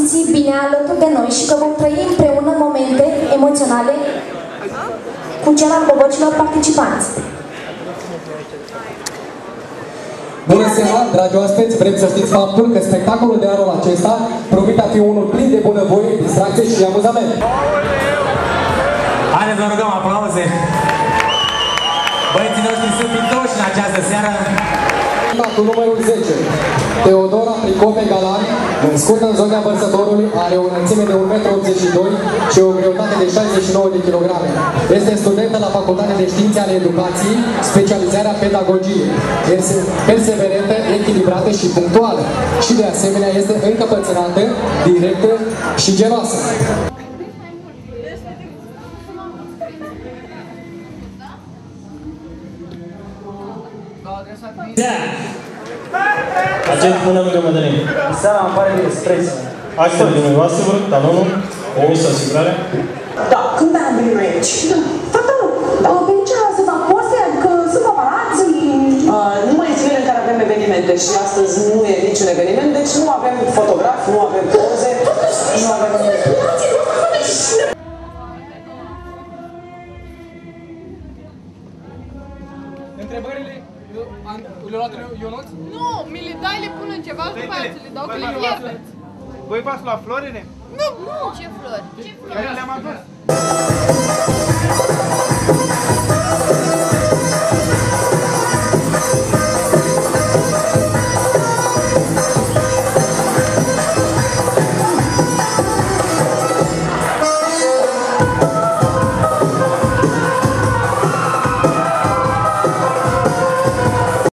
simți bine alături de noi și că vom trăi împreună momente emoționale cu cel al bobocilor participanți. Bună seara, dragi oaspeți! Vrem să știți faptul că spectacolul de anul acesta promite a fi unul plin de bunăvoie, distracție și amuzament. Haideți să rugăm aplauze! Băieții noștri sunt pictoși în această seară. Cu numărul 10, Teodora Pricope Galan, născută în zona Vărsătorului, are o înălțime de 1,82 m și o greutate de 69 de kg. Este studentă la Facultatea de Științe ale Educației, specializarea pedagogie. Este perseverentă, echilibrată și punctuală. Și de asemenea este încăpățânată, directă și geloasă. Acest bună de Mădălin. Seara îmi pare bine, streț. Astfel dumneavoastră, vă rog, talonul, o ușă asigurare. Da, când am venit noi aici? Fata, pe ce să fac poze? Că sunt paparați. Numai zilele în care avem evenimente și astăzi nu e niciun eveniment, deci nu avem fotografi, nu avem poze, nu avem nimic. Întrebările le-a luat Ionuț? Nu, mi le dai, le pun în ceva și după aia ți le dau că le pierdeți. Voi v-ați luat florile? Nu, ce flori? Ce flori? Le-am adus.